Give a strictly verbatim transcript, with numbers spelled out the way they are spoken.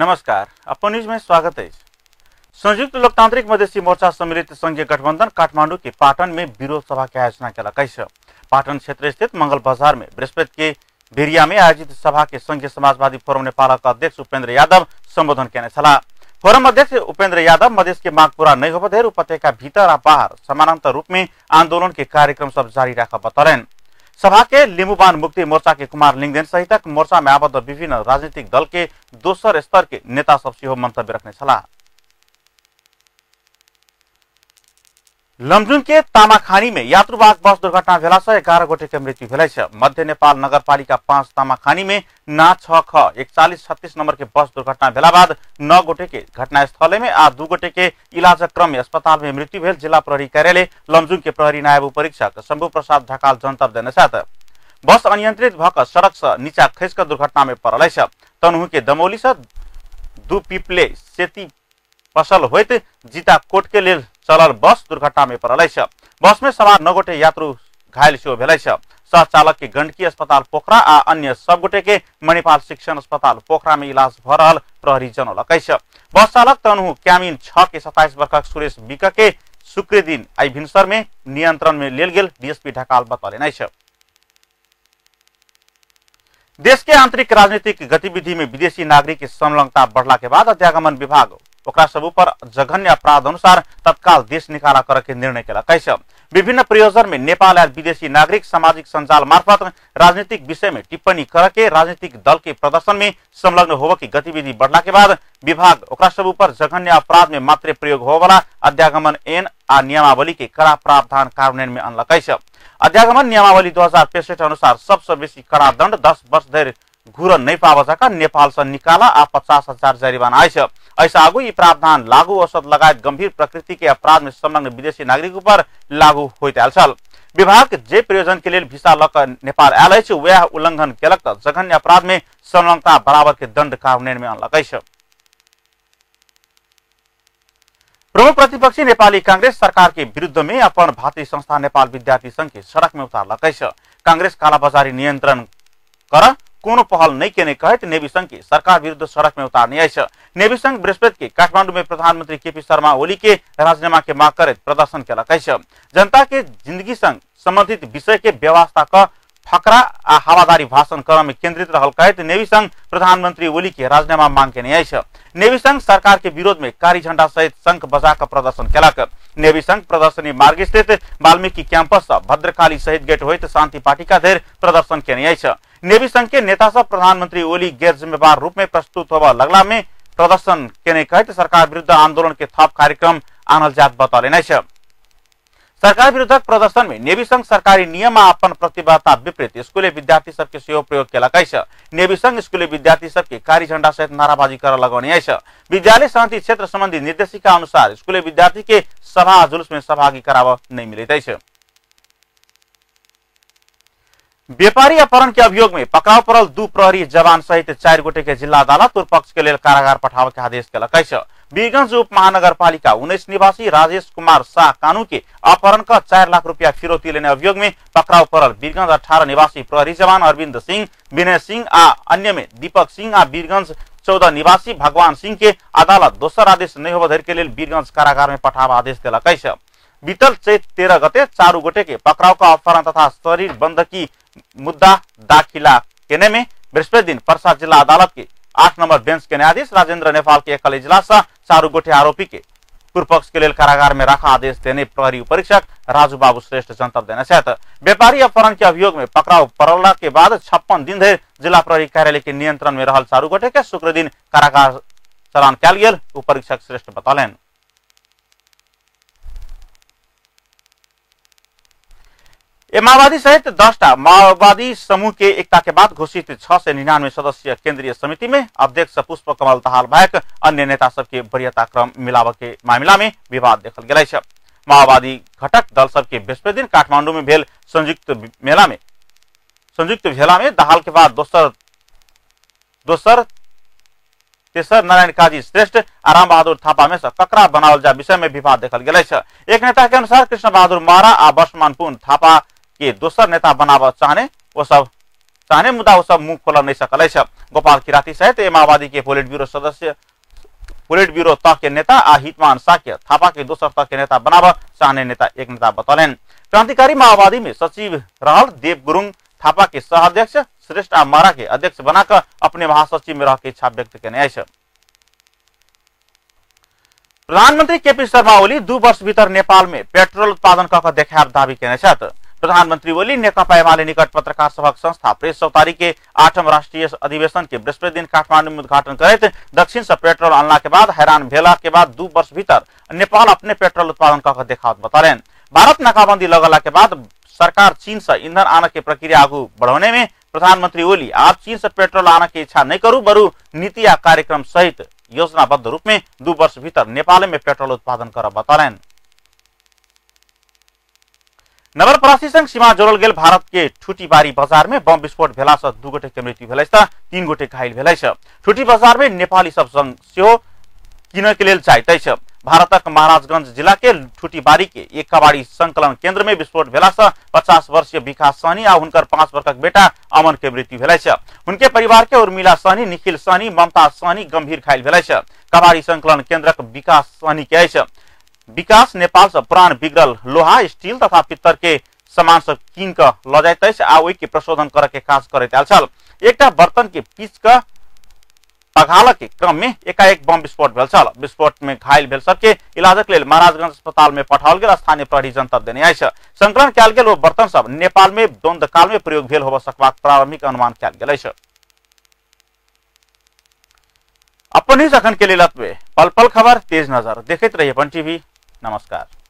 नमस्कार, अपन न्यूज में स्वागत है। संयुक्त लोकतांत्रिक मधेसी मोर्चा सम्मिलित संघीय गठबंधन काठमांडू के पाटन में विरोध सभा की आयोजना किया कैसे पाटन क्षेत्र स्थित मंगल बाजार में बृहस्पति के भेरिया में आयोजित सभा के संघीय समाजवादी फोरम नेपाल का अध्यक्ष उपेन्द्र यादव संबोधन किए छला। फोरम अध्यक्ष उपेन्द्र यादव मधेश के मांग पूरा नहीं हो बधेर उपत्यका भीतर और बाहर समानांतर रूप में आंदोलन के कार्यक्रम सब जारी रखा बतौलन। सभा के लिम्बुवान मुक्ति मोर्चा के कुमार लिंगदेन सहित मोर्चा में आबद्ध विभिन्न राजनीतिक दल के दोसर स्तर के नेता सबसे हो मंतव्य रखने छला। लमजुङ के तामाखानी में यात्रुवाहक बस दुर्घटना भेला से एगारह गोटे के मृत्यु भेल है। मध्य नेपाल नगरपालिका पांच तामाखानी में ना छ ख इकचालीस छत्तीस नंबर के बस दुर्घटना भेला बाद नौ गोटे के घटनास्थल में आ दू गोटे के इलाज क्रम में अस्पताल में मृत्यु भेल। जिला प्रहरी कार्यालय लमजुङ के प्रहरी नायब उपरीक्षक शंभु प्रसाद ढकाल जनतब देने साथ बस अनियंत्रित भक सड़क से नीचा खस कर दुर्घटना में पड़ल है। तनहु के दमौली से दू पिपले सेती पसल होत जीता कोट के लेल चलल बस दुर्घटना में पड़ल है। बस में सवार नौ गोटे यात्रु घायल सेहो भेल है। सह चालक के गंडकी अस्पताल पोखरा आ अन्य सब गोटे के मणिपाल शिक्षण अस्पताल पोखरा में इलाज भ रहल प्रहरी जनौलक है। बस चालक तनहु क्यामिन छ के सत्ताईस वर्षक सुरेश बिक के शुक्र दिन आई भिनसर में नियंत्रण में लेल गेल डीएसपी ढकाल बतौलन है। देश के आंतरिक राजनीतिक गतिविधि में विदेशी नागरिक की संलग्नता बढ़ला के बाद अध्यागमन विभाग ओकरा सब पर जघन्य अपराध अनुसार तत्काल देश निकाला कर के निर्णय केला कैसे विभिन्न प्रयोजन में नेपाल और विदेशी नागरिक सामाजिक संजाल मार्फत राजनीतिक विषय में टिप्पणी करके राजनीतिक दल के प्रदर्शन में संलग्न होव की गतिविधि बढ़ला के बाद विभाग ओकरा सब पर जघन्य अपराध में मात्र प्रयोग हो वाला अध्यागमन एन आ नियमावली के कड़ा प्रावधान कार्यान्वयन में अनल कैसे अध्यागमन नियमावली दो हजार पैंसठ अनुसार सबसे बेसी कड़ा दंड दस वर्ष धरि घूर नहीं पावका नेपाल से निकाला आ पचास हजार जरिवाना आए। ऐसा आगू ये प्रावधान लागू औषध लगायत गंभीर प्रकृति के अपराध में संलग्न विदेशी नागरिकों पर लागू होते आयल। विभाग जे प्रयोजन के लिए भिसा लक नेपाल आयल है वह उल्लंघन केलक त जघन्य अपराध में संलग्नता बराबर के दंड कार्यान्वयन में अनलक है। प्रमुख प्रतिपक्षी नेपाली कांग्रेस सरकार के विरुद्ध में अपन भातृ संस्था नेपाल विद्यार्थी संघ के सड़क में उतारलक है। कांग्रेस कालाबाजारी नियंत्रण कर कोनो पहल नहीं केने कहत नेवी संघ की सरकार विरुद्ध सड़क में उतारने आई। नेवी संघ बृहस्पति के काठमांडू में प्रधानमंत्री केपी शर्मा ओली के राजीनामा के मांग कर प्रदर्शन केला कैसे जनता के जिंदगी संग संबंधित विषय के व्यवस्था का फकरा आ हवादारी भाषण क्रम में केंद्रित रहल कहत नेवी संघ प्रधानमंत्री ओली के राजीनामा मांग के आई। नेवी संघ सरकार के विरोध में कारी झंडा सहित शंख बजा कर प्रदर्शन केलक। नेवी संघ प्रदर्शनी मार्ग स्थित वाल्मीकि कैंपस से भद्रकाली शहीद गेट होते शांति पार्टी का देर प्रदर्शन केने आई। नेवी संघ के नेता सब प्रधानमंत्री ओली गैर जिम्मेवार रूप में प्रस्तुत होगा लगला में प्रदर्शन केने कहते सरकार विरुद्ध आंदोलन के थप कार्यक्रम आनल जात बतौलन है। सरकार विरुद्ध प्रदर्शन में नेवी संघ सरकारी नियम अपन प्रतिबद्धता विपरीत स्कूली विद्यार्थी सबके सेहो प्रयोग केला कैसे नेवी संघ स्कूली विद्यार्थी सबके कारी झंडा सहित नाराबाजी कर लगाने आई। विद्यालय शांति क्षेत्र संबंधी निर्देशिका अनुसार स्कूली विद्यार्थी के सभा जुलूस में सहभागी कराव नहीं मिलते है। व्यापारी अपहरण के अभियोग में पकड़ाव पड़ल दू प्रहरी जवान सहित चार गोटे के जिला अदालत पूर्व पक्ष के लिए कारागार पठाव के आदेश केलक कैसे वीरगंज उप महानगर पालिका उन्नीस निवासी राजेश कुमार शाह कानू के अपहरण का चार लाख रुपया फिरौती लेने अभियोग में पकड़ाव पड़ल वीरगंज अठारह निवासी प्रहरी जवान अरविंद सिंह विनय सिंह आ अन्य में दीपक सिंह आ वीरगंज चौदह निवासी भगवान सिंह के अदालत दोसर आदेश नहीं होबा धरि के लिए वीरगंज कारागार में पठाव आदेश दिलक कैसे बीतल चैत तेरह गते चारू गोटे के पकड़ाव का अपहरण तथा शरीर बंधकी मुद्दा दाखिला केने में बृहस्पति दिन पर्सा जिला अदालत के आठ नंबर बेंच के न्यायाधीश राजेंद्र नेपाल के एकल इजलास चारू गोटे आरोपी के पूर्व पक्ष के लिए कारागार में रखा आदेश देने प्रहरी उपरीक्षक राजू बाबू श्रेष्ठ जनतब देने सहित व्यापारी अपहरण के अभियोग में पकड़ाव पड़ला के बाद छप्पन दिन धरि जिला प्रहरी कार्यालय के नियंत्रण में रहल चारू गोटे के शुक्र दिन कारागार चलान कल गेल उपरीक्षक श्रेष्ठ बतौलन। माओवादी सहित दसटा माओवादी समूह के एकता के बाद घोषित छह से निन्यानवे सदस्यीय केंद्रीय समिति में अध्यक्ष पुष्प कमल दाहाल बाहेक अन्य नेता सबके वरीयता क्रम मिलाव के मामला में विवाद देखल गेल है। माओवादी घटक दल सबके बृहस्पति दिन काठमांडू में भेल संयुक्त मेला में संयुक्त भेला में दाहाल के बाद दोसर दोसर तेसर नारायण काजी श्रेष्ठ आ राम बहादुर थापा में से ककरा बनावल जा विषय में विवाद देखल गेल है। एक नेता के अनुसार कृष्ण बहादुर मारा आ वर्षमान पुन थापा के दोसर नेता बनाव चाहने वो सब चाहने मुद्दा वो सब मुंह खोल नहीं सकल है। गोपाल किराती सहित माओवादी के पोलिट ब्यूरो सदस्य पोलिट ब्यूरो तह के नेता आ हितमान साक्य थापा के दोसर तह के नेता बनाव चाहने नेता एक नेता बतौलन। क्रांतिकारी माओवादी में सचिव रहल देव गुरुङ थापा के सह अध्यक्ष श्रेष्ठ आ मारा के अध्यक्ष बनाकर अपने महासचिव में रह के इच्छा व्यक्त करने है। प्रधानमंत्री केपी शर्मा ओली दू वर्ष भीतर नेपाल में पेट्रोल उत्पादन कर देखार दावी केने छथि। प्रधानमंत्री ओली नेकपा एमाले निकट पत्रकार सभा संस्था प्रेस चौतारी के आठम राष्ट्रीय अधिवेशन के बृहस्पति दिन काठमांडू में उद्घाटन करते दक्षिण से पेट्रोल आनला के बाद हैरान भेला के बाद दू वर्ष भीतर नेपाल अपने पेट्रोल उत्पादन कर देखावत बतौलन। भारत नाकाबंदी लगला के बाद सरकार चीन से ईंधन आने की प्रक्रिया आगू बढ़ाने में प्रधानमंत्री ओली आप चीन से पेट्रोल आने की इच्छा नहीं करूं बरु नीति या कार्यक्रम सहित योजनाबद्ध रूप में दो वर्ष भीतर नेपाल में पेट्रोल उत्पादन कर बतौलन। नवलपरासी संग सीमा जोड़ल गेल भारत के ठुटीबारी बाजार में बम विस्फोट भेला से दू गोटे के मृत्यु भेलै त तीन गोटे घायल भेलै छ। ठुटी बाजार में नेपाली सब संग सेहो किन के लेल जाइत छ। भारतक महाराजगंज जिला के ठुटीबारी के एक कबाड़ी संकलन केंद्र में विस्फोट भेला से पचास वर्षीय विकास सहनी आ हुनकर पांच वर्षक बेटा अमन के मृत्यु भेलै छ। उनके परिवार के उर्मिला सहनी, निखिल सहनी, ममता सहनी गंभीर घायल भेलै छ। कबाड़ी संकलन केंद्रक विकास सहनी के अछि विकास नेपाल से पुरान बिगड़ल लोहा, स्टील तथा पित्तर के सामान सब कीन कर ल जाइत अछि आ ओहि के प्रशोधन करे के काज करैत आयल छल। एकटा बर्तन के पीच का पघाल के क्रम में एकाएक बम विस्फोट भेल छल। विस्फोट में घायल भेल सबके इलाजक लेल महाराजगंज अस्पताल में पठाओल गेल। स्थानीय प्रहरी जनतब देने अछि संकलन कयल गेल ओ बर्तन सब नेपाल में द्वंद्व काल में प्रयोग भेल होबा सकबाक प्रारंभिक अनुमान कयल गेल अछि। अपन ही अखन के लेल अतबे। पल पल खबर तेज नजर देखते रहिए अपन टीवी। नमस्कार।